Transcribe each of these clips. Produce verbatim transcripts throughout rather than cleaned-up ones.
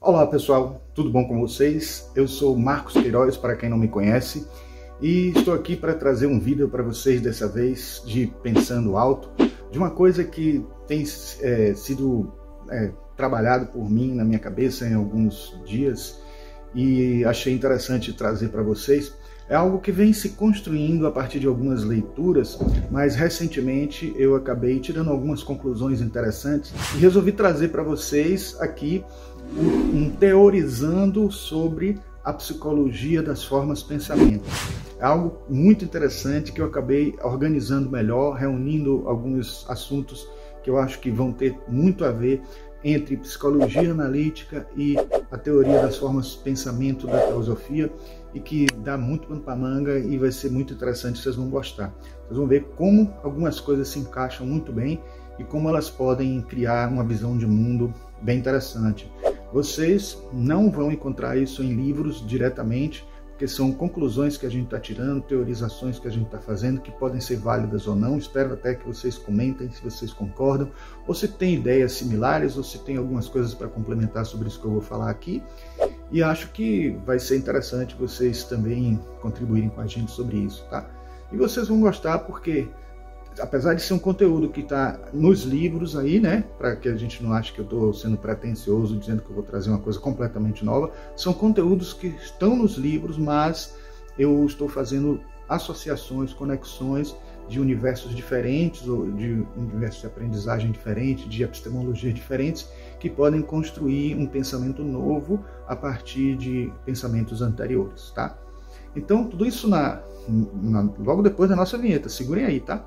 Olá pessoal, tudo bom com vocês? Eu sou Marcos Queiroz, para quem não me conhece, e estou aqui para trazer um vídeo para vocês dessa vez de Pensando Alto, de uma coisa que tem é, sido é, trabalhado por mim na minha cabeça em alguns dias e achei interessante trazer para vocês. É algo que vem se construindo a partir de algumas leituras, mas recentemente eu acabei tirando algumas conclusões interessantes e resolvi trazer para vocês aqui um, um teorizando sobre a psicologia das formas pensamento. É algo muito interessante que eu acabei organizando melhor, reunindo alguns assuntos que eu acho que vão ter muito a ver entre psicologia analítica e a teoria das formas de pensamento da teosofia, e que dá muito pano para manga e vai ser muito interessante, vocês vão gostar. Vocês vão ver como algumas coisas se encaixam muito bem e como elas podem criar uma visão de mundo bem interessante. Vocês não vão encontrar isso em livros diretamente, porque são conclusões que a gente está tirando, teorizações que a gente está fazendo, que podem ser válidas ou não. Espero até que vocês comentem se vocês concordam, ou se tem ideias similares, ou se tem algumas coisas para complementar sobre isso que eu vou falar aqui. E acho que vai ser interessante vocês também contribuírem com a gente sobre isso, tá? E vocês vão gostar porque, apesar de ser um conteúdo que está nos livros aí, né, para que a gente não ache que eu estou sendo pretensioso dizendo que eu vou trazer uma coisa completamente nova, são conteúdos que estão nos livros, mas eu estou fazendo associações, conexões de universos diferentes, ou de universos de aprendizagem diferentes, de epistemologias diferentes, que podem construir um pensamento novo a partir de pensamentos anteriores, tá? Então, tudo isso na, na, logo depois da nossa vinheta. Segurem aí, tá?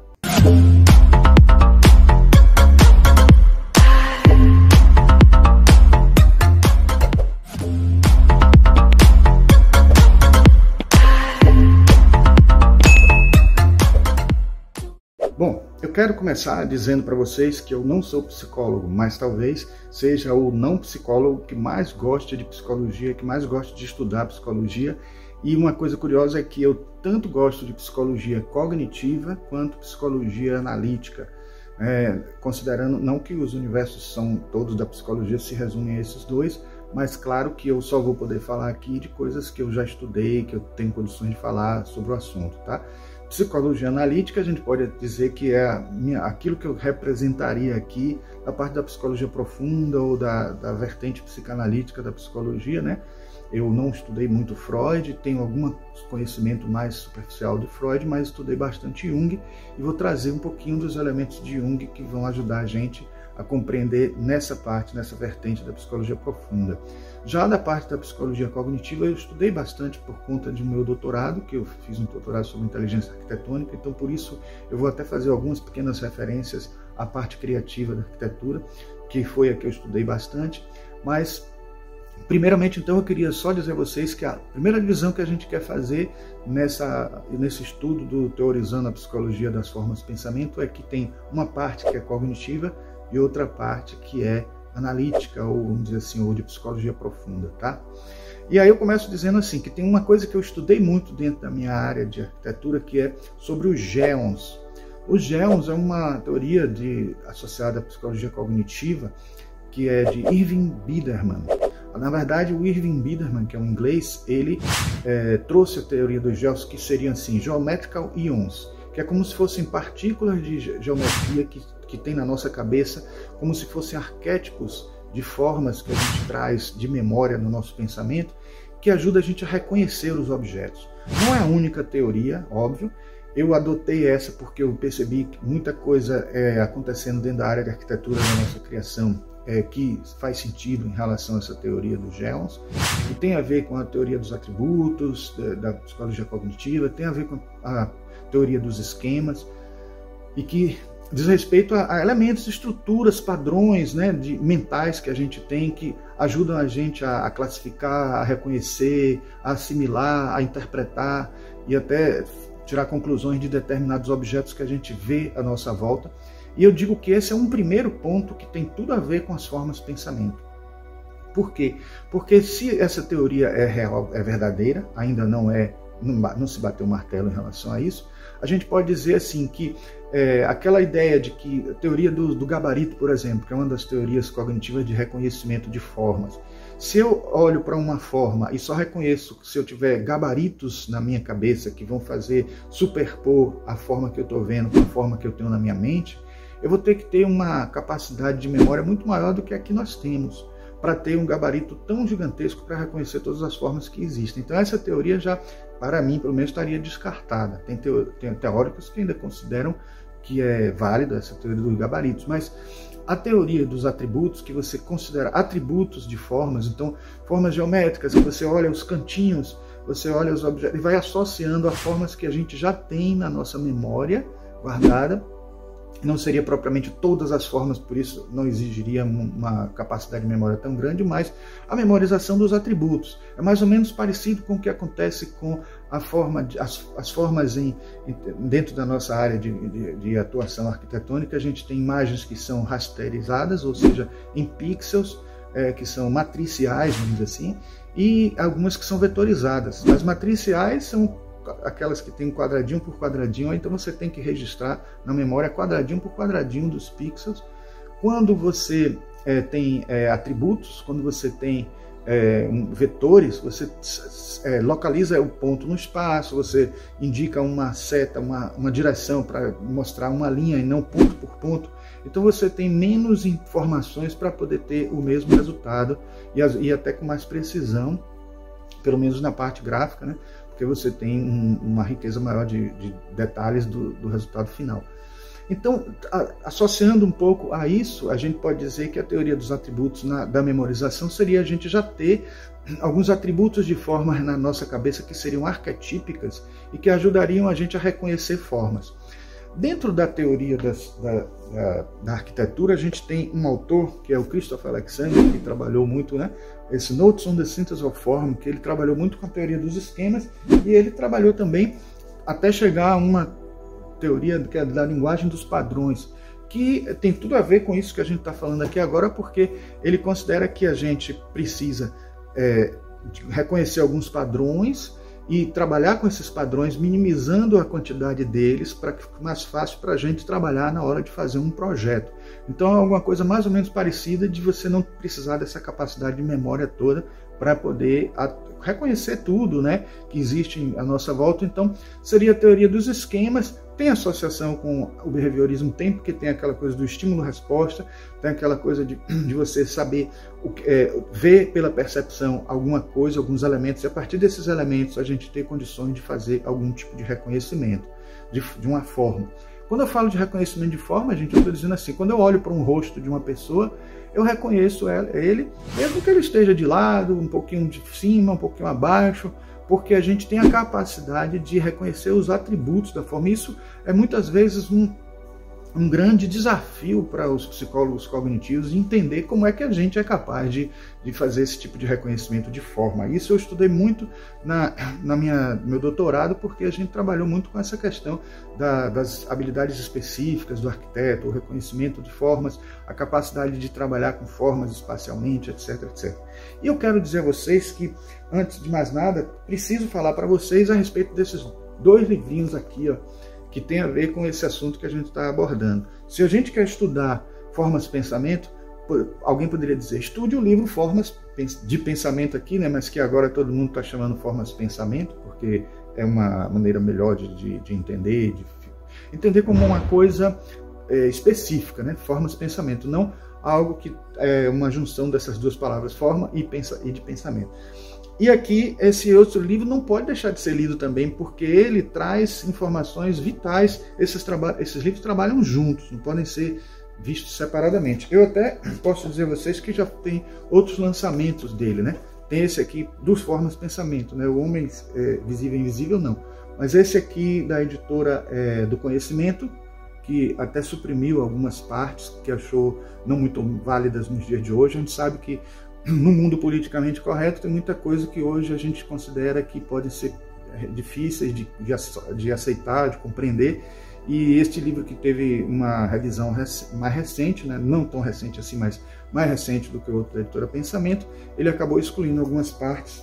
Bom, eu quero começar dizendo para vocês que eu não sou psicólogo, mas talvez seja o não psicólogo que mais goste de psicologia, que mais goste de estudar psicologia. E uma coisa curiosa é que eu tanto gosto de psicologia cognitiva quanto psicologia analítica, é, considerando não que os universos são todos da psicologia se resumem a esses dois, mas claro que eu só vou poder falar aqui de coisas que eu já estudei, que eu tenho condições de falar sobre o assunto, tá? Psicologia analítica, a gente pode dizer que é a minha, aquilo que eu representaria aqui, a parte da psicologia profunda ou da, da vertente psicanalítica da psicologia, né? Eu não estudei muito Freud, tenho algum conhecimento mais superficial de Freud, mas estudei bastante Jung e vou trazer um pouquinho dos elementos de Jung que vão ajudar a gente a compreender nessa parte, nessa vertente da psicologia profunda. Já da parte da psicologia cognitiva, eu estudei bastante por conta de meu doutorado, que eu fiz um doutorado sobre inteligência arquitetônica, então por isso eu vou até fazer algumas pequenas referências à parte criativa da arquitetura, que foi a que eu estudei bastante, mas primeiramente, então, eu queria só dizer a vocês que a primeira divisão que a gente quer fazer nessa, nesse estudo do Teorizando a Psicologia das Formas de Pensamento é que tem uma parte que é cognitiva e outra parte que é analítica, ou vamos dizer assim, ou de psicologia profunda, tá? E aí eu começo dizendo assim, que tem uma coisa que eu estudei muito dentro da minha área de arquitetura, que é sobre os géons. Os géons é uma teoria de, associada à psicologia cognitiva, que é de Irving Biderman. Na verdade, o Irving Biderman, que é um inglês, ele é, trouxe a teoria dos géons, que seriam assim, geometrical ions, que é como se fossem partículas de geometria que, que tem na nossa cabeça, como se fossem arquétipos de formas que a gente traz de memória no nosso pensamento, que ajuda a gente a reconhecer os objetos. Não é a única teoria, óbvio. Eu adotei essa porque eu percebi que muita coisa é acontecendo dentro da área de arquitetura da nossa criação, É, que faz sentido em relação a essa teoria dos géons, e tem a ver com a teoria dos atributos, da, da psicologia cognitiva, tem a ver com a teoria dos esquemas, e que diz respeito a, a elementos, estruturas, padrões, né, de, mentais que a gente tem, que ajudam a gente a, a classificar, a reconhecer, a assimilar, a interpretar e até tirar conclusões de determinados objetos que a gente vê à nossa volta. E eu digo que esse é um primeiro ponto que tem tudo a ver com as formas de pensamento. Por quê? Porque se essa teoria é real, é verdadeira, ainda não é, não, não se bateu o martelo em relação a isso, a gente pode dizer assim que é, aquela ideia de que a teoria do, do gabarito, por exemplo, que é uma das teorias cognitivas de reconhecimento de formas, Se eu olho para uma forma e só reconheço se eu tiver gabaritos na minha cabeça que vão fazer superpor a forma que eu estou vendo com a forma que eu tenho na minha mente, eu vou ter que ter uma capacidade de memória muito maior do que a que nós temos, para ter um gabarito tão gigantesco para reconhecer todas as formas que existem. Então essa teoria já, para mim, pelo menos, estaria descartada. Tem, teo, tem teóricos que ainda consideram que é válida essa teoria dos gabaritos, mas a teoria dos atributos, que você considera atributos de formas, então formas geométricas, que você olha os cantinhos, você olha os objetos e vai associando a formas que a gente já tem na nossa memória guardada. Não seria propriamente todas as formas, por isso não exigiria uma capacidade de memória tão grande, mas a memorização dos atributos é mais ou menos parecido com o que acontece com a forma de, as, as formas em, dentro da nossa área de, de, de atuação arquitetônica. A gente tem imagens que são rasterizadas, ou seja, em pixels, é, que são matriciais, vamos dizer assim, e algumas que são vetorizadas. As matriciais são aquelas que tem quadradinho por quadradinho, então você tem que registrar na memória quadradinho por quadradinho dos pixels. Quando você é, tem é, atributos, quando você tem é, um, vetores, você é, localiza o ponto no espaço, você indica uma seta, uma, uma direção para mostrar uma linha e não ponto por ponto. Então você tem menos informações para poder ter o mesmo resultado e, e até com mais precisão, pelo menos na parte gráfica, né? Porque você tem um, uma riqueza maior de, de detalhes do, do resultado final. Então, a, associando um pouco a isso, a gente pode dizer que a teoria dos atributos na, da memorização seria a gente já ter alguns atributos de formas na nossa cabeça que seriam arquetípicas e que ajudariam a gente a reconhecer formas. Dentro da teoria das, da, da, da arquitetura, a gente tem um autor, que é o Christopher Alexander, que trabalhou muito, né, esse Notes on the Synthesis of Form, que ele trabalhou muito com a teoria dos esquemas, e ele trabalhou também até chegar a uma teoria que é da linguagem dos padrões, que tem tudo a ver com isso que a gente está falando aqui agora, porque ele considera que a gente precisa é, reconhecer alguns padrões e trabalhar com esses padrões, minimizando a quantidade deles para que fique mais fácil para a gente trabalhar na hora de fazer um projeto. Então é alguma coisa mais ou menos parecida de você não precisar dessa capacidade de memória toda para poder reconhecer tudo, né, que existe à nossa volta. Então seria a teoria dos esquemas. Tem associação com o behaviorismo, tem, porque tem aquela coisa do estímulo-resposta, tem aquela coisa de, de você saber, o, é, ver pela percepção alguma coisa, alguns elementos, e a partir desses elementos a gente ter condições de fazer algum tipo de reconhecimento de, de uma forma. Quando eu falo de reconhecimento de forma, gente, eu estou dizendo assim, quando eu olho para um rosto de uma pessoa, eu reconheço ele, mesmo que ele esteja de lado, um pouquinho de cima, um pouquinho abaixo, porque a gente tem a capacidade de reconhecer os atributos da forma. Isso é muitas vezes um, um grande desafio para os psicólogos cognitivos entender como é que a gente é capaz de, de fazer esse tipo de reconhecimento de forma. Isso eu estudei muito na, na minha meu doutorado, porque a gente trabalhou muito com essa questão da, das habilidades específicas do arquiteto, o reconhecimento de formas, a capacidade de trabalhar com formas espacialmente, etc, etcétera. E eu quero dizer a vocês que, antes de mais nada, preciso falar para vocês a respeito desses dois livrinhos aqui, ó, que tem a ver com esse assunto que a gente está abordando. Se a gente quer estudar formas de pensamento, alguém poderia dizer, estude o livro Formas de Pensamento aqui, né, mas que agora todo mundo está chamando Formas de Pensamento, porque é uma maneira melhor de, de, de entender, de entender como uma coisa é, específica, né, formas de pensamento, não algo que é uma junção dessas duas palavras, forma e, pensa, e de pensamento. E aqui, esse outro livro não pode deixar de ser lido também, porque ele traz informações vitais. Esses, esses livros trabalham juntos, não podem ser vistos separadamente. Eu até posso dizer a vocês que já tem outros lançamentos dele, né? Tem esse aqui, dos Formas de Pensamento, né? O Homem é, Visível e Invisível, não. Mas esse aqui da editora é, do Conhecimento, que até suprimiu algumas partes que achou não muito válidas nos dias de hoje. A gente sabe que no mundo politicamente correto tem muita coisa que hoje a gente considera que podem ser difíceis de, de, de aceitar, de compreender. E este livro, que teve uma revisão mais recente, né? Não tão recente assim, mas mais recente do que o outro da editora Pensamento, ele acabou excluindo algumas partes.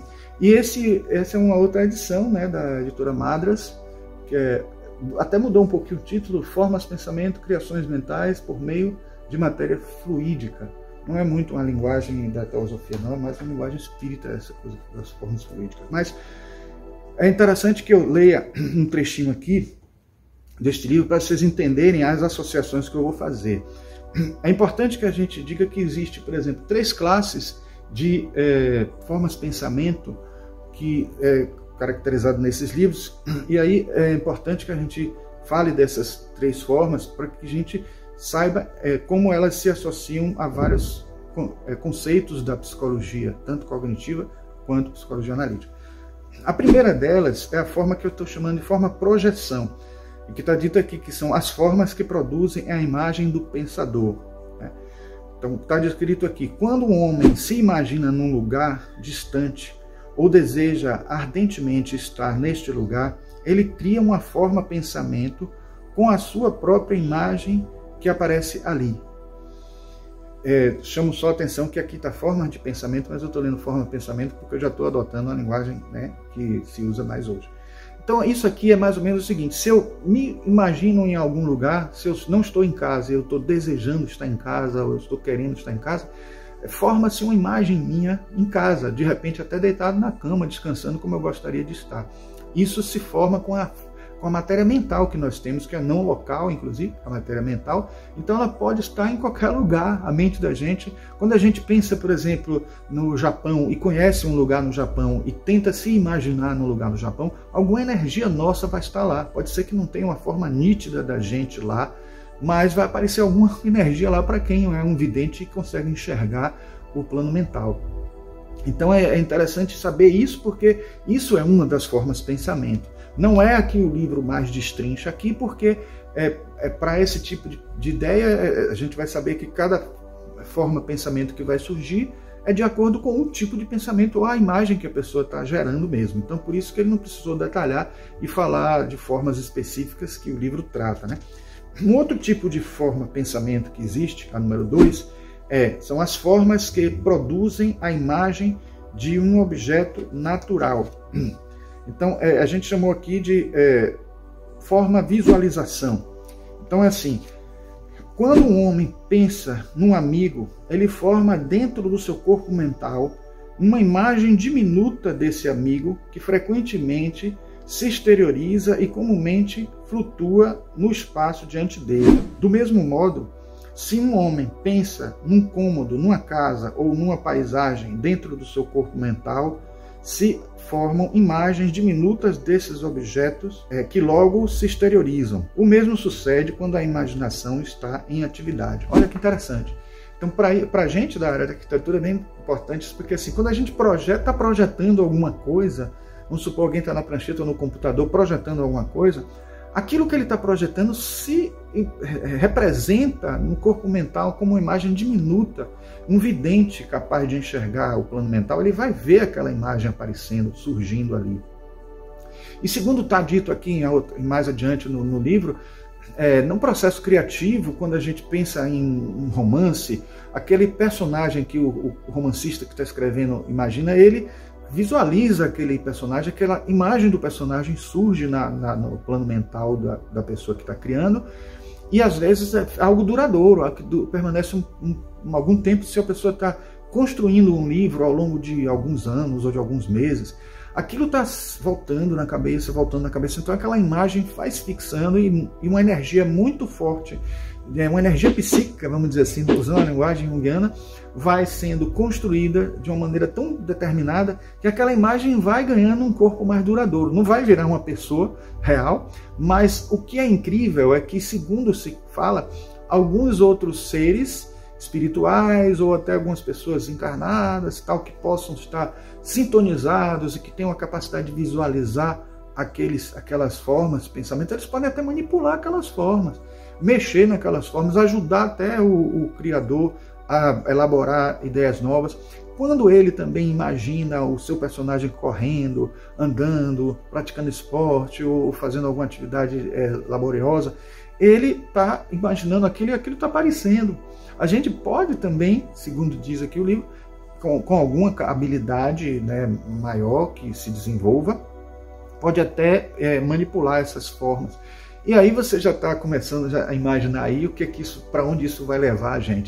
E esse, essa é uma outra edição, né, da editora Madras, que é, até mudou um pouquinho o título, Formas de Pensamento, Criações Mentais por Meio de Matéria Fluídica. não é muito uma linguagem da teosofia, não, é mais uma linguagem espírita, essa coisa das formas fluídicas. Mas é interessante que eu leia um trechinho aqui deste livro para vocês entenderem as associações que eu vou fazer. É importante que a gente diga que existe, por exemplo, três classes de é, formas de pensamento que é caracterizado nesses livros, e aí é importante que a gente fale dessas três formas para que a gente saiba é, como elas se associam a vários é, conceitos da psicologia, tanto cognitiva quanto psicologia analítica. A primeira delas é a forma que eu estou chamando de forma projeção, e que está dito aqui que são as formas que produzem a imagem do pensador. Né? Então está descrito aqui, quando um homem se imagina num lugar distante ou deseja ardentemente estar neste lugar, ele cria uma forma pensamento com a sua própria imagem que aparece ali. É, chamo só a atenção que aqui está forma de pensamento, mas eu estou lendo forma de pensamento porque eu já estou adotando a linguagem, né, que se usa mais hoje. Então isso aqui é mais ou menos o seguinte, se eu me imagino em algum lugar, se eu não estou em casa, eu estou desejando estar em casa, ou eu estou querendo estar em casa, forma-se uma imagem minha em casa, de repente até deitado na cama, descansando como eu gostaria de estar. Isso se forma com a, com a matéria mental que nós temos, que é não local, inclusive, a matéria mental. Então ela pode estar em qualquer lugar, a mente da gente. Quando a gente pensa, por exemplo, no Japão e conhece um lugar no Japão e tenta se imaginar no lugar no Japão, alguma energia nossa vai estar lá. Pode ser que não tenha uma forma nítida da gente lá, mas vai aparecer alguma energia lá para quem é um vidente e consegue enxergar o plano mental. Então é interessante saber isso, porque isso é uma das formas de pensamento. Não é aqui o livro mais destrincha aqui, porque é, é para esse tipo de, de ideia é, a gente vai saber que cada forma de pensamento que vai surgir é de acordo com o tipo de pensamento ou a imagem que a pessoa está gerando mesmo. Então por isso que ele não precisou detalhar e falar de formas específicas que o livro trata, né? Um outro tipo de forma pensamento que existe, a número dois, é, são as formas que produzem a imagem de um objeto natural. Então, é, a gente chamou aqui de é, forma visualização. Então, é assim, quando um homem pensa num amigo, ele forma dentro do seu corpo mental uma imagem diminuta desse amigo que frequentemente se exterioriza e comumente flutua no espaço diante dele. Do mesmo modo, se um homem pensa num cômodo, numa casa ou numa paisagem dentro do seu corpo mental, se formam imagens diminutas desses objetos é, que logo se exteriorizam. O mesmo sucede quando a imaginação está em atividade. Olha que interessante. Então, para a gente da área da arquitetura é bem importante isso, porque assim, quando a gente projeta, está projetando alguma coisa, vamos supor alguém está na prancheta ou no computador projetando alguma coisa, aquilo que ele está projetando se representa no corpo mental como uma imagem diminuta. Um vidente capaz de enxergar o plano mental, ele vai ver aquela imagem aparecendo, surgindo ali. E segundo está dito aqui em, mais adiante no, no livro, é, num processo criativo, quando a gente pensa em um romance, aquele personagem que o, o romancista que está escrevendo imagina, ele visualiza aquele personagem, aquela imagem do personagem surge na, na, no plano mental da, da pessoa que está criando, e às vezes é algo duradouro, algo que du, permanece um, um, algum tempo. Se a pessoa está construindo um livro ao longo de alguns anos ou de alguns meses, aquilo está voltando na cabeça, voltando na cabeça, então aquela imagem faz fixando e, e uma energia muito forte, uma energia psíquica, vamos dizer assim, usando a linguagem junguiana, vai sendo construída de uma maneira tão determinada que aquela imagem vai ganhando um corpo mais duradouro. Não vai virar uma pessoa real, mas o que é incrível é que, segundo se fala, alguns outros seres espirituais ou até algumas pessoas encarnadas, tal, que possam estar sintonizados e que tenham a capacidade de visualizar aqueles, aquelas formas de pensamento, eles podem até manipular aquelas formas, mexer naquelas formas, ajudar até o, o criador a elaborar ideias novas. Quando ele também imagina o seu personagem correndo, andando, praticando esporte ou fazendo alguma atividade é, laboriosa, ele está imaginando aquilo e aquilo está aparecendo. A gente pode também, segundo diz aqui o livro, com, com alguma habilidade, né, maior que se desenvolva, pode até é, manipular essas formas. E aí você já está começando a imaginar aí o que é que isso, para onde isso vai levar a gente, né? Porque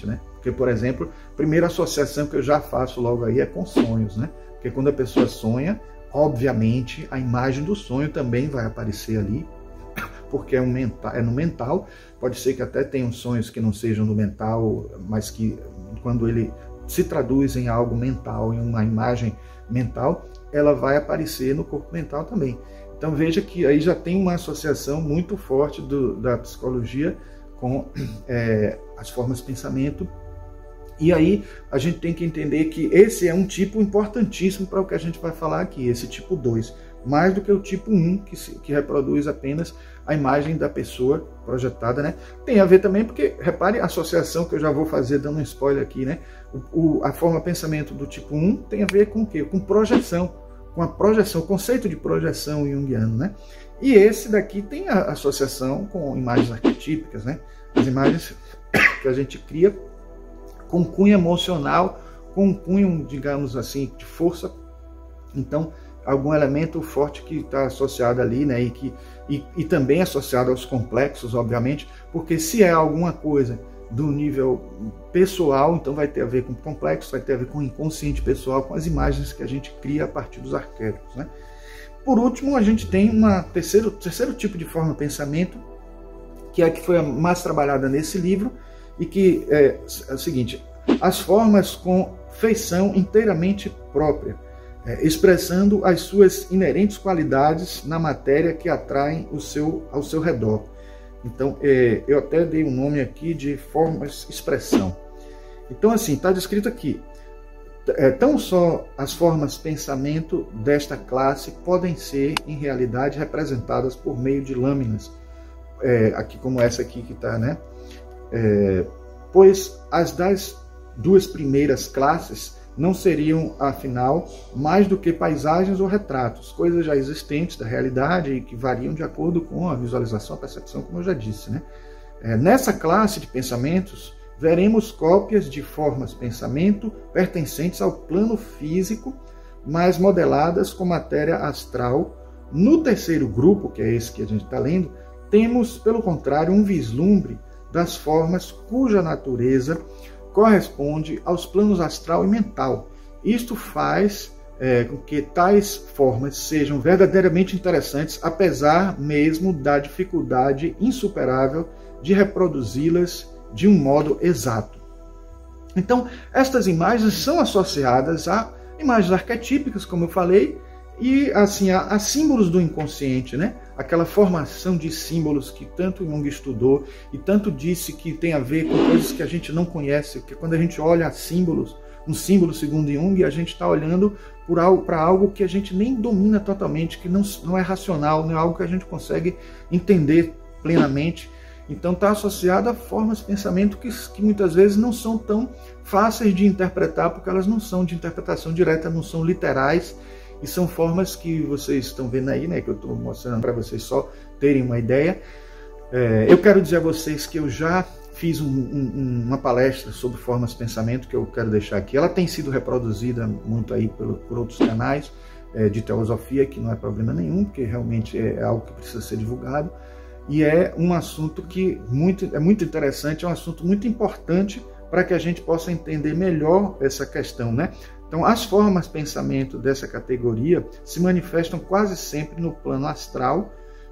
Porque, por exemplo, a primeira associação que eu já faço logo aí é com sonhos, né? Porque quando a pessoa sonha, obviamente a imagem do sonho também vai aparecer ali, porque é, um mental, é no mental. Pode ser que até tenham sonhos que não sejam no mental, mas que quando ele se traduz em algo mental, em uma imagem mental, ela vai aparecer no corpo mental também. Então veja que aí já tem uma associação muito forte do, da psicologia com é, as formas de pensamento. E aí a gente tem que entender que esse é um tipo importantíssimo para o que a gente vai falar aqui, esse tipo dois, mais do que o tipo um, que, se, que reproduz apenas a imagem da pessoa projetada, né? Tem a ver também porque, repare a associação que eu já vou fazer dando um spoiler aqui, né? O, o, a forma de pensamento do tipo um tem a ver com o quê? Com projeção, com a projeção, o conceito de projeção junguiano, né? E esse daqui tem a associação com imagens arquetípicas, né? As imagens que a gente cria com cunho emocional, com cunho, digamos assim, de força. Então, algum elemento forte que está associado ali, né? E, que, e, e também associado aos complexos, obviamente, porque se é alguma coisa do nível pessoal, então vai ter a ver com complexo, vai ter a ver com o inconsciente pessoal, com as imagens que a gente cria a partir dos arquétipos, né? Por último, a gente tem uma terceiro, terceiro tipo de forma de pensamento, que é a que foi a mais trabalhada nesse livro, e que é, é o seguinte: as formas com feição inteiramente própria, é, expressando as suas inerentes qualidades na matéria que atraem o seu, ao seu redor. Então, é, eu até dei um nome aqui de formas expressão. Então, assim, está descrito aqui: é, tão só as formas pensamento desta classe podem ser, em realidade, representadas por meio de lâminas, é, aqui como essa aqui que está, né? É, pois as das duas primeiras classes não seriam, afinal, mais do que paisagens ou retratos, coisas já existentes da realidade e que variam de acordo com a visualização, a percepção, como eu já disse, né? É, nessa classe de pensamentos, veremos cópias de formas pensamento pertencentes ao plano físico, mas modeladas com matéria astral. No terceiro grupo, que é esse que a gente está lendo, temos, pelo contrário, um vislumbre das formas cuja natureza corresponde aos planos astral e mental. Isto faz é, com que tais formas sejam verdadeiramente interessantes, apesar mesmo da dificuldade insuperável de reproduzi-las de um modo exato. Então, estas imagens são associadas a imagens arquetípicas, como eu falei, e assim a, a símbolos do inconsciente, né? Aquela formação de símbolos que tanto Jung estudou e tanto disse que tem a ver com coisas que a gente não conhece, que quando a gente olha símbolos, um símbolo segundo Jung, a gente está olhando para algo que a gente nem domina totalmente, que não, não é racional, não é algo que a gente consegue entender plenamente. Então está associado a formas de pensamento que, que muitas vezes não são tão fáceis de interpretar, porque elas não são de interpretação direta, não são literais, e são formas que vocês estão vendo aí, né, que eu estou mostrando para vocês só terem uma ideia. É, eu quero dizer a vocês que eu já fiz um, um, uma palestra sobre formas de pensamento, que eu quero deixar aqui. Ela tem sido reproduzida muito aí por, por outros canais é, de teosofia, que não é problema nenhum, porque realmente é algo que precisa ser divulgado. E é um assunto que muito, é muito interessante, é um assunto muito importante para que a gente possa entender melhor essa questão, né? Então, as formas de pensamento dessa categoria se manifestam quase sempre no plano astral,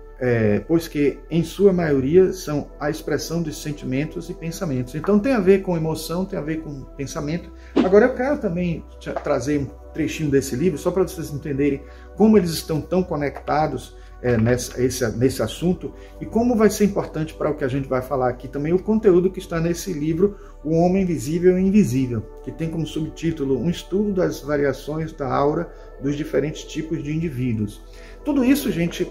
é, pois que, em sua maioria, são a expressão de sentimentos e pensamentos. Então, tem a ver com emoção, tem a ver com pensamento. Agora, eu quero também trazer um trechinho desse livro, só para vocês entenderem como eles estão tão conectados É, nessa, esse, nesse assunto, e como vai ser importante para o que a gente vai falar aqui também, o conteúdo que está nesse livro, O Homem Visível e Invisível, que tem como subtítulo um estudo das variações da aura dos diferentes tipos de indivíduos. Tudo isso, gente,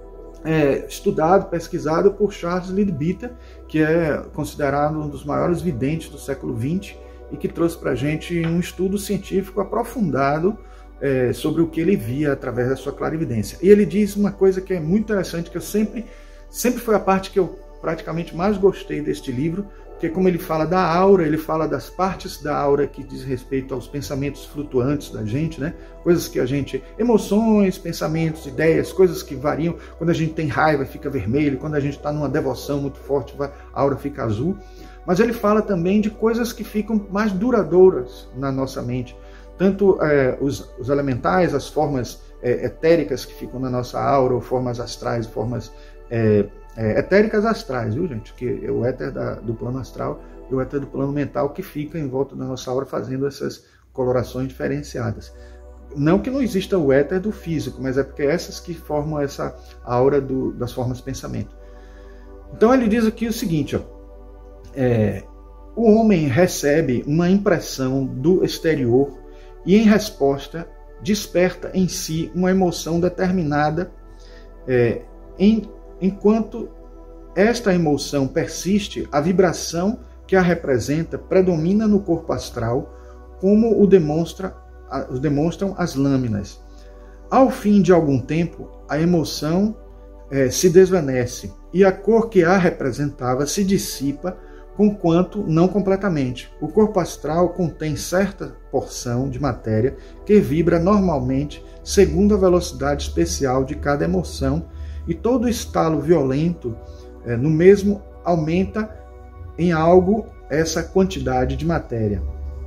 é estudado, pesquisado por Charles Leadbeater, que é considerado um dos maiores videntes do século vinte e que trouxe para a gente um estudo científico aprofundado É, sobre o que ele via através da sua clarividência. E ele diz uma coisa que é muito interessante, que eu sempre, sempre foi a parte que eu praticamente mais gostei deste livro, porque como ele fala da aura, ele fala das partes da aura que diz respeito aos pensamentos flutuantes da gente, né? Coisas que a gente, emoções, pensamentos, ideias, coisas que variam. Quando a gente tem raiva fica vermelho, quando a gente está numa devoção muito forte a aura fica azul. Mas ele fala também de coisas que ficam mais duradouras na nossa mente, tanto é, os, os elementais, as formas é, etéricas que ficam na nossa aura, ou formas astrais, formas é, É, etéricas astrais, viu, gente? Que é o éter da, do plano astral e o éter do plano mental que fica em volta da nossa aura fazendo essas colorações diferenciadas. Não que não exista o éter do físico, mas é porque essas que formam essa aura do, das formas de pensamento. Então ele diz aqui o seguinte, ó, é, o homem recebe uma impressão do exterior e, em resposta, desperta em si uma emoção determinada é, em Enquanto esta emoção persiste, a vibração que a representa predomina no corpo astral, como o demonstra, o demonstram as lâminas. Ao fim de algum tempo, a emoção eh, se desvanece e a cor que a representava se dissipa, conquanto não completamente. O corpo astral contém certa porção de matéria que vibra normalmente segundo a velocidade especial de cada emoção, e todo estalo violento é, no mesmo aumenta em algo essa quantidade de matéria.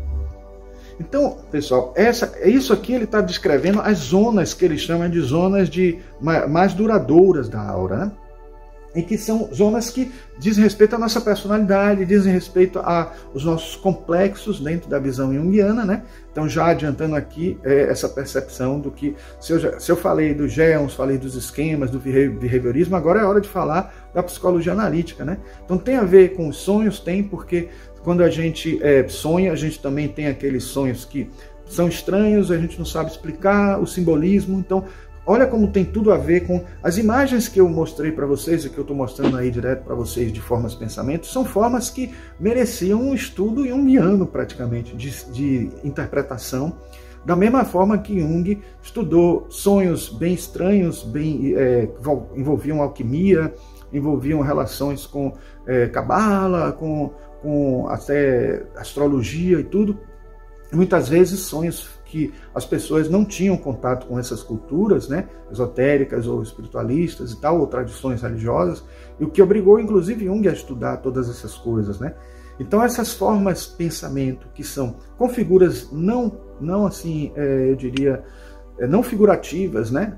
Então, pessoal, essa, isso aqui ele está descrevendo as zonas que ele chama de zonas de, mais duradouras da aura, né? E que são zonas que dizem respeito à nossa personalidade, dizem respeito aos nossos complexos dentro da visão junguiana, né? Então, já adiantando aqui é, essa percepção do que, se eu, já, se eu falei dos géons, falei dos esquemas, do behaviorismo, agora é hora de falar da psicologia analítica, né? Então, tem a ver com os sonhos, tem, porque quando a gente é, sonha, a gente também tem aqueles sonhos que são estranhos, a gente não sabe explicar o simbolismo, então, olha como tem tudo a ver com as imagens que eu mostrei para vocês e que eu estou mostrando aí direto para vocês de formas de pensamento, são formas que mereciam um estudo junguiano praticamente, de, de interpretação, da mesma forma que Jung estudou sonhos bem estranhos, bem, é, envolviam alquimia, envolviam relações com cabala, é, com, com até astrologia e tudo, muitas vezes sonhos que as pessoas não tinham contato com essas culturas, né, esotéricas ou espiritualistas e tal, ou tradições religiosas, e o que obrigou, inclusive, Jung a estudar todas essas coisas, né? Então, essas formas de pensamento que são com figuras não, não assim, é, eu diria, não figurativas, né,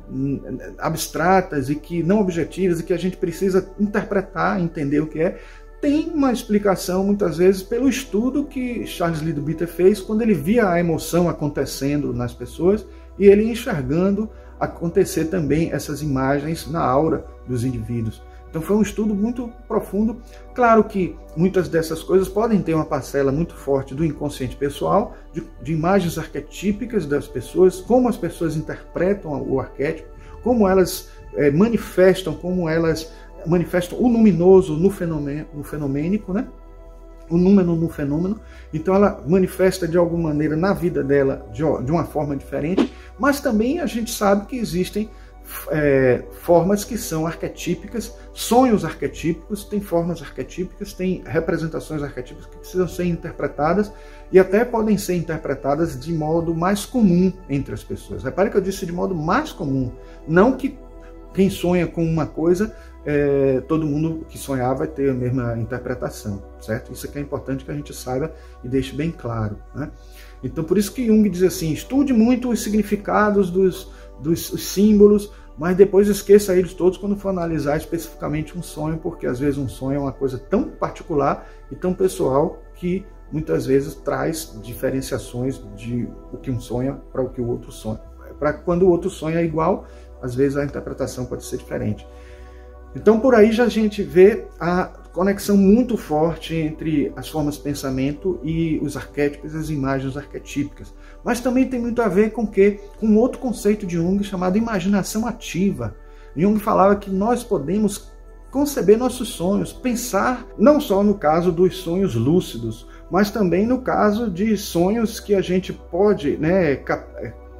abstratas e que não objetivas e que a gente precisa interpretar, entender o que é, tem uma explicação, muitas vezes, pelo estudo que Charles Leadbeater fez quando ele via a emoção acontecendo nas pessoas e ele enxergando acontecer também essas imagens na aura dos indivíduos. Então foi um estudo muito profundo. Claro que muitas dessas coisas podem ter uma parcela muito forte do inconsciente pessoal, de, de imagens arquetípicas das pessoas, como as pessoas interpretam o arquétipo, como elas é, manifestam, como elas... manifestam o luminoso no, fenômeno, no fenomênico, né? O número no fenômeno. Então ela manifesta de alguma maneira na vida dela de, de uma forma diferente, mas também a gente sabe que existem é, formas que são arquetípicas, sonhos arquetípicos, tem formas arquetípicas, tem representações arquetípicas que precisam ser interpretadas e até podem ser interpretadas de modo mais comum entre as pessoas. Repare que eu disse de modo mais comum, não que quem sonha com uma coisa, é, todo mundo que sonhar vai ter a mesma interpretação, certo? Isso aqui é importante que a gente saiba e deixe bem claro, né? Então, por isso que Jung diz assim, estude muito os significados dos, dos símbolos, mas depois esqueça eles todos quando for analisar especificamente um sonho, porque às vezes um sonho é uma coisa tão particular e tão pessoal que muitas vezes traz diferenciações de o que um sonha para o que o outro sonha. Para quando o outro sonha é igual, às vezes a interpretação pode ser diferente. Então por aí já a gente vê a conexão muito forte entre as formas de pensamento e os arquétipos e as imagens arquetípicas. Mas também tem muito a ver com que com outro conceito de Jung chamado imaginação ativa. Jung falava que nós podemos conceber nossos sonhos, pensar não só no caso dos sonhos lúcidos, mas também no caso de sonhos que a gente pode, né,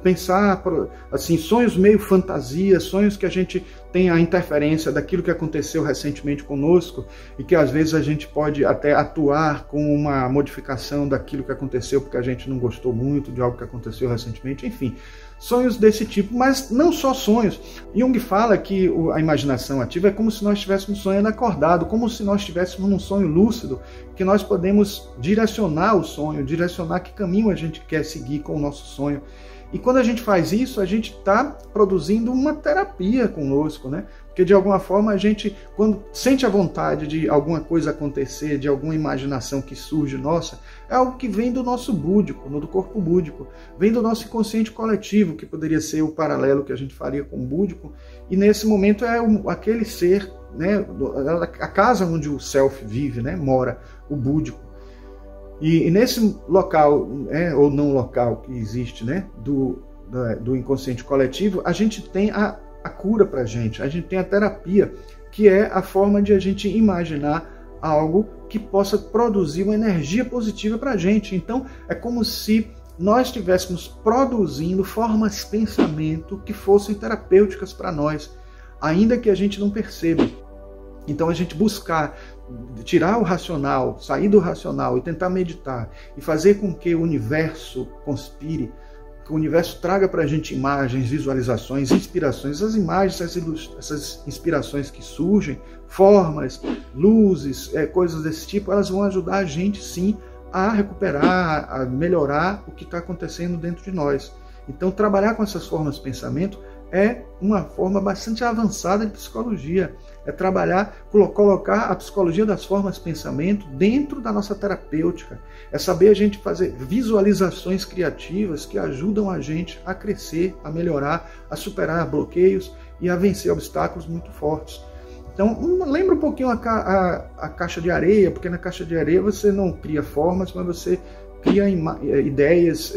pensar assim, sonhos meio fantasia, sonhos que a gente tem a interferência daquilo que aconteceu recentemente conosco e que às vezes a gente pode até atuar com uma modificação daquilo que aconteceu porque a gente não gostou muito de algo que aconteceu recentemente, enfim, sonhos desse tipo, mas não só sonhos. Jung fala que a imaginação ativa é como se nós estivéssemos sonhando acordado, como se nós estivéssemos num sonho lúcido, que nós podemos direcionar o sonho, direcionar que caminho a gente quer seguir com o nosso sonho. E quando a gente faz isso, a gente está produzindo uma terapia conosco, né? Porque de alguma forma a gente, quando sente a vontade de alguma coisa acontecer, de alguma imaginação que surge nossa, é algo que vem do nosso búdico, do corpo búdico, vem do nosso inconsciente coletivo, que poderia ser o paralelo que a gente faria com o búdico, e nesse momento é aquele ser, né, a casa onde o self vive, né, mora, o búdico. E, e nesse local, né, ou não local que existe, né, do, do inconsciente coletivo, a gente tem a, a cura para a gente, a gente tem a terapia, que é a forma de a gente imaginar algo que possa produzir uma energia positiva para a gente. Então, é como se nós estivéssemos produzindo formas de pensamento que fossem terapêuticas para nós, ainda que a gente não perceba. Então, a gente buscar tirar o racional, sair do racional e tentar meditar e fazer com que o universo conspire, que o universo traga para a gente imagens, visualizações, inspirações, essas imagens, essas inspirações que surgem, formas, luzes, é, coisas desse tipo, elas vão ajudar a gente sim a recuperar, a melhorar o que está acontecendo dentro de nós. Então, trabalhar com essas formas de pensamento é uma forma bastante avançada de psicologia. É trabalhar, colocar a psicologia das formas de pensamento dentro da nossa terapêutica. É saber a gente fazer visualizações criativas que ajudam a gente a crescer, a melhorar, a superar bloqueios e a vencer obstáculos muito fortes. Então, lembra um pouquinho a, a, a caixa de areia, porque na caixa de areia você não cria formas, mas você cria ideias,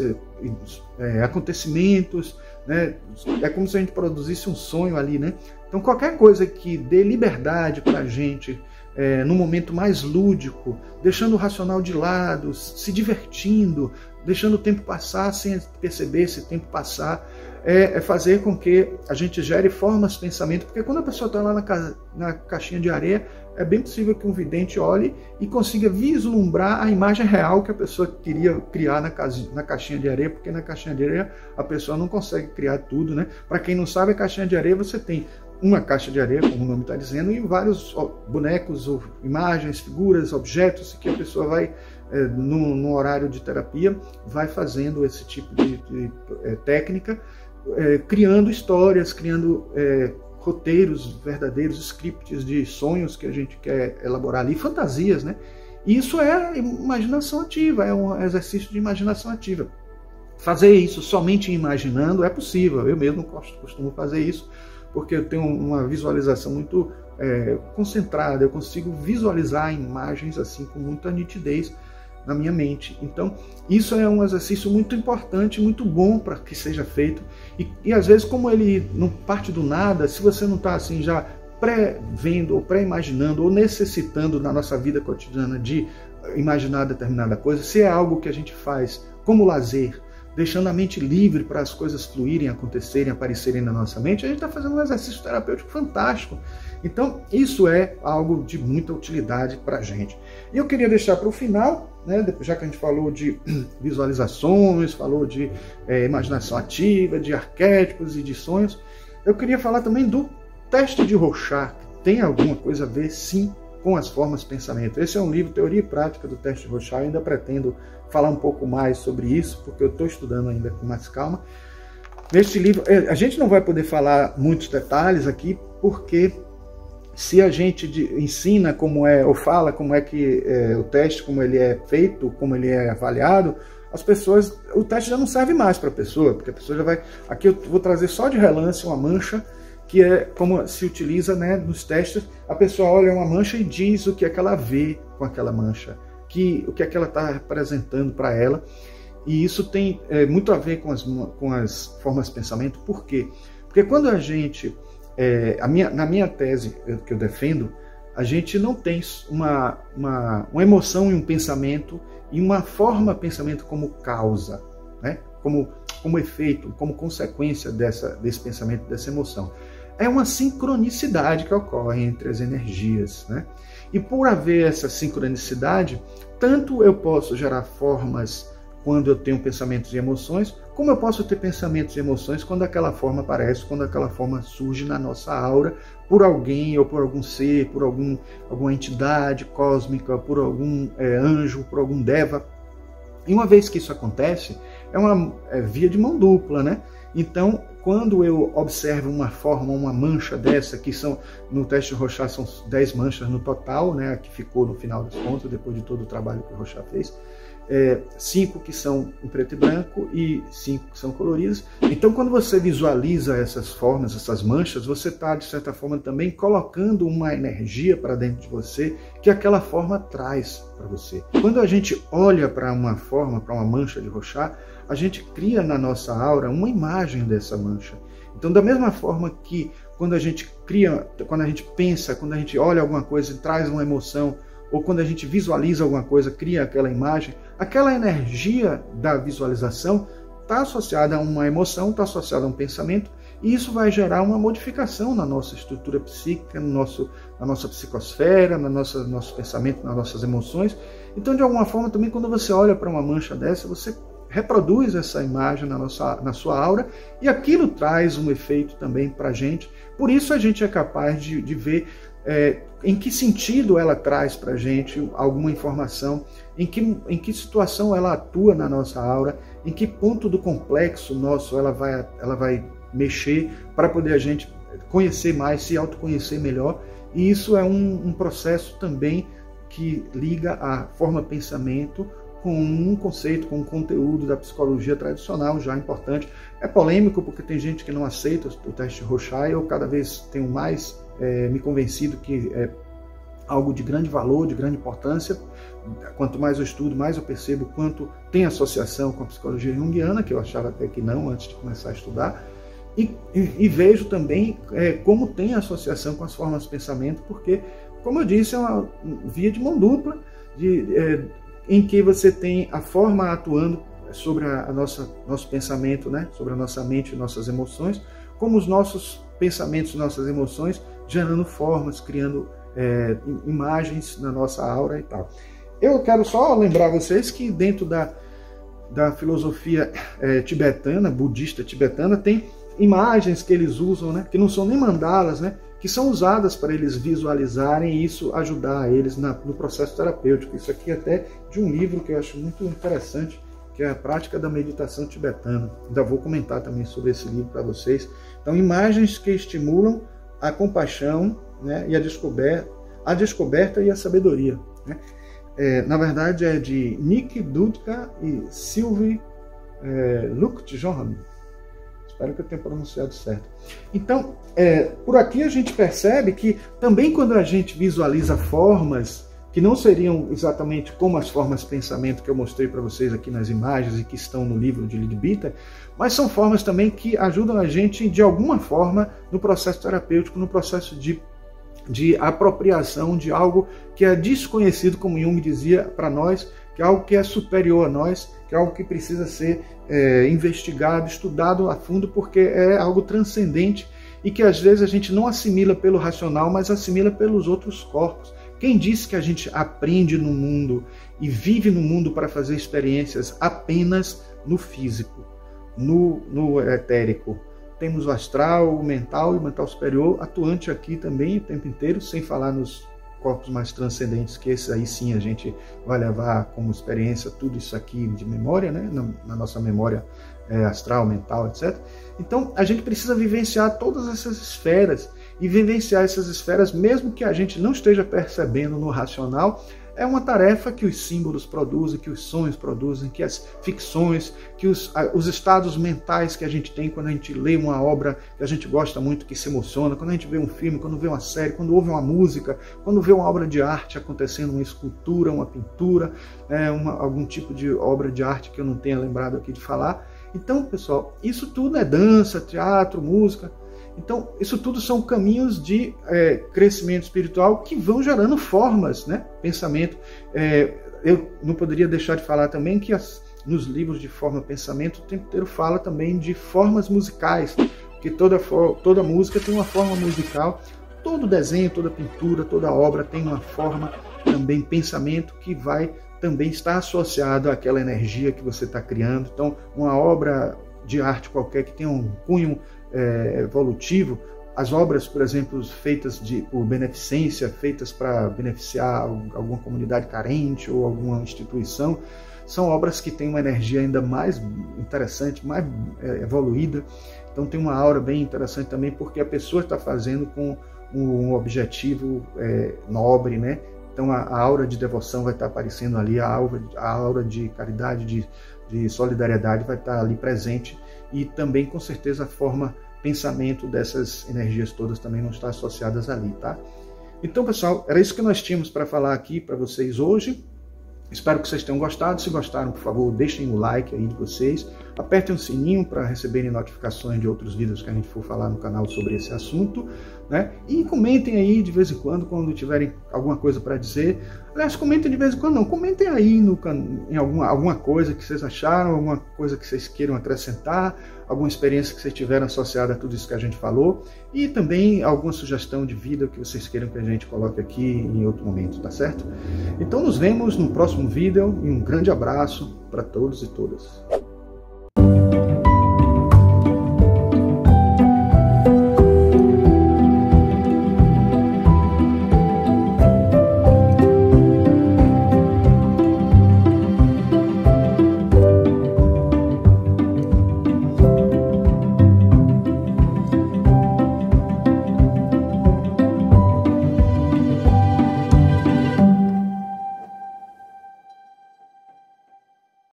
é, acontecimentos, né? É como se a gente produzisse um sonho ali, né? Então, qualquer coisa que dê liberdade para a gente, é, no momento mais lúdico, deixando o racional de lado, se divertindo, deixando o tempo passar sem perceber esse tempo passar, é, é fazer com que a gente gere formas de pensamento, porque quando a pessoa está lá na, casa, na caixinha de areia, é bem possível que um vidente olhe e consiga vislumbrar a imagem real que a pessoa queria criar na, casa, na caixinha de areia, porque na caixinha de areia a pessoa não consegue criar tudo, né? Para quem não sabe, a caixinha de areia você tem uma caixa de areia, como o nome está dizendo, e vários bonecos, ou imagens, figuras, objetos que a pessoa vai, é, no, no horário de terapia, vai fazendo esse tipo de, de é, técnica, é, criando histórias, criando é, roteiros verdadeiros, scripts de sonhos que a gente quer elaborar ali, fantasias, né? E isso é imaginação ativa, é um exercício de imaginação ativa. Fazer isso somente imaginando é possível, eu mesmo costumo fazer isso, porque eu tenho uma visualização muito é, concentrada, eu consigo visualizar imagens assim com muita nitidez na minha mente. Então, isso é um exercício muito importante, muito bom para que seja feito. E, e às vezes, como ele não parte do nada, se você não está assim já pré-vendo ou pré-imaginando ou necessitando na nossa vida cotidiana de imaginar determinada coisa, se é algo que a gente faz como lazer, deixando a mente livre para as coisas fluírem, acontecerem, aparecerem na nossa mente, a gente está fazendo um exercício terapêutico fantástico. Então, isso é algo de muita utilidade para a gente. E eu queria deixar para o final, né, já que a gente falou de visualizações, falou de é, imaginação ativa, de arquétipos e de sonhos, eu queria falar também do teste de Rorschach, que tem alguma coisa a ver, sim, com as formas de pensamento. Esse é um livro, Teoria e Prática do Teste de Rorschach. Eu ainda pretendo falar um pouco mais sobre isso, porque eu estou estudando ainda com mais calma. Neste livro, a gente não vai poder falar muitos detalhes aqui, porque se a gente ensina como é, ou fala como é que é, o teste, como ele é feito, como ele é avaliado, as pessoas, o teste já não serve mais para a pessoa, porque a pessoa já vai... Aqui eu vou trazer só de relance uma mancha, que é como se utiliza, né, nos testes. A pessoa olha uma mancha e diz o que é que ela vê com aquela mancha, que, o que é que ela está representando para ela. E isso tem é, muito a ver com as, com as formas de pensamento. Por quê? Porque quando a gente... É, a minha, na minha tese que eu defendo, a gente não tem uma, uma, uma emoção e um pensamento e uma forma de pensamento como causa, né? como, como efeito, como consequência dessa, desse pensamento, dessa emoção? É uma sincronicidade que ocorre entre as energias, né? E por haver essa sincronicidade, tanto eu posso gerar formas quando eu tenho pensamentos e emoções, como eu posso ter pensamentos e emoções quando aquela forma aparece, quando aquela forma surge na nossa aura, por alguém ou por algum ser, por algum, alguma entidade cósmica, por algum é, anjo, por algum deva. E uma vez que isso acontece, é uma é, via de mão dupla, né? Então, quando eu observo uma forma, uma mancha dessa, que são, no teste de Rorschach são dez manchas no total, né, que ficou no final das contas, depois de todo o trabalho que o Rorschach fez, é, cinco que são em preto e branco e cinco que são coloridas. Então, quando você visualiza essas formas, essas manchas, você está, de certa forma, também colocando uma energia para dentro de você que aquela forma traz para você. Quando a gente olha para uma forma, para uma mancha de Rorschach, a gente cria na nossa aura uma imagem dessa mancha. Então, da mesma forma que quando a gente cria, quando a gente pensa, quando a gente olha alguma coisa e traz uma emoção, ou quando a gente visualiza alguma coisa, cria aquela imagem, aquela energia da visualização está associada a uma emoção, está associada a um pensamento, e isso vai gerar uma modificação na nossa estrutura psíquica, no nosso, na nossa psicosfera, no nosso, nosso pensamento, nas nossas emoções. Então, de alguma forma, também quando você olha para uma mancha dessa, você reproduz essa imagem na, nossa, na sua aura, e aquilo traz um efeito também para a gente. Por isso a gente é capaz de, de ver é, em que sentido ela traz para a gente alguma informação, em que, em que situação ela atua na nossa aura, em que ponto do complexo nosso ela vai, ela vai mexer para poder a gente conhecer mais, se autoconhecer melhor. E isso é um, um processo também que liga a forma-pensamento com um conceito, com um conteúdo da psicologia tradicional já importante. É polêmico porque tem gente que não aceita o teste Rorschach. Eu cada vez tenho mais é, me convencido que é algo de grande valor, de grande importância. Quanto mais eu estudo, mais eu percebo quanto tem associação com a psicologia junguiana, que eu achava até que não antes de começar a estudar. E, e, e vejo também é, como tem associação com as formas de pensamento, porque, como eu disse, é uma via de mão dupla, de... É, em que você tem a forma atuando sobre a, a nossa nosso pensamento, né? Sobre a nossa mente e nossas emoções, como os nossos pensamentos e nossas emoções gerando formas, criando é, imagens na nossa aura e tal. Eu quero só lembrar vocês que dentro da, da filosofia é, tibetana, budista tibetana, tem imagens que eles usam, né? Que não são nem mandalas, né? Que são usadas para eles visualizarem e isso ajudar eles na, no processo terapêutico. Isso aqui é até de um livro que eu acho muito interessante, que é a Prática da Meditação Tibetana. Ainda vou comentar também sobre esse livro para vocês. Então, imagens que estimulam a compaixão, né, e a descoberta, a descoberta e a sabedoria, né? É, na verdade, é de Nick Dudka e Sylvie é, Lukjohn. Espero que eu tenha pronunciado certo. Então, é, por aqui a gente percebe que também quando a gente visualiza formas que não seriam exatamente como as formas de pensamento que eu mostrei para vocês aqui nas imagens e que estão no livro de Leadbeater, mas são formas também que ajudam a gente de alguma forma no processo terapêutico, no processo de, de apropriação de algo que é desconhecido, como Jung dizia para nós, que é algo que é superior a nós, que é algo que precisa ser é, investigado, estudado a fundo, porque é algo transcendente e que às vezes a gente não assimila pelo racional, mas assimila pelos outros corpos. Quem disse que a gente aprende no mundo e vive no mundo para fazer experiências apenas no físico, no, no etérico? Temos o astral, o mental e o mental superior atuante aqui também o tempo inteiro, sem falar nos corpos mais transcendentes, que esses aí sim a gente vai levar como experiência tudo isso aqui de memória, né? na, na nossa memória é, astral, mental, etcétera. Então a gente precisa vivenciar todas essas esferas e vivenciar essas esferas mesmo que a gente não esteja percebendo no racional. É uma tarefa que os símbolos produzem, que os sonhos produzem, que as ficções, que os, os estados mentais que a gente tem quando a gente lê uma obra que a gente gosta muito, que se emociona, quando a gente vê um filme, quando vê uma série, quando ouve uma música, quando vê uma obra de arte acontecendo, uma escultura, uma pintura, é, uma, algum tipo de obra de arte que eu não tenha lembrado aqui de falar. Então, pessoal, isso tudo é dança, teatro, música. Então, isso tudo são caminhos de é, crescimento espiritual que vão gerando formas, né? Pensamento. É, eu não poderia deixar de falar também que as, nos livros de forma pensamento, o tempo inteiro fala também de formas musicais, porque toda, toda música tem uma forma musical, todo desenho, toda pintura, toda obra tem uma forma também pensamento que vai também estar associado àquela energia que você está criando. Então, uma obra de arte qualquer que tenha um cunho é, evolutivo, as obras, por exemplo, feitas de, por beneficência, feitas para beneficiar alguma comunidade carente ou alguma instituição, são obras que têm uma energia ainda mais interessante, mais é, evoluída. Então tem uma aura bem interessante também, porque a pessoa está fazendo com um objetivo é, nobre, né? Então a, a aura de devoção vai estar aparecendo ali, a aura, a aura de caridade, de, de solidariedade vai estar ali presente, e também com certeza a forma pensamento dessas energias todas também vão estar associadas ali, tá? Então, pessoal, era isso que nós tínhamos para falar aqui para vocês hoje. Espero que vocês tenham gostado. Se gostaram, por favor, deixem o like aí de vocês. Apertem o sininho para receberem notificações de outros vídeos que a gente for falar no canal sobre esse assunto, né? E comentem aí de vez em quando, quando tiverem alguma coisa para dizer. Aliás, comentem de vez em quando, não. Comentem aí no, em alguma, alguma coisa que vocês acharam, alguma coisa que vocês queiram acrescentar, alguma experiência que vocês tiveram associada a tudo isso que a gente falou, e também alguma sugestão de vida que vocês queiram que a gente coloque aqui em outro momento, tá certo? Então nos vemos no próximo vídeo e um grande abraço para todos e todas.